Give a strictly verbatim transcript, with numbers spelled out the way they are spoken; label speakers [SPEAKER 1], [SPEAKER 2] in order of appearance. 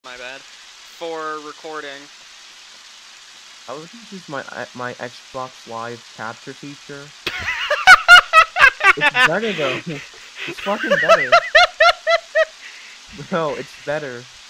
[SPEAKER 1] My bad. For recording.
[SPEAKER 2] I would use my my Xbox Live capture feature. It's better though. It's fucking better. Bro, it's better.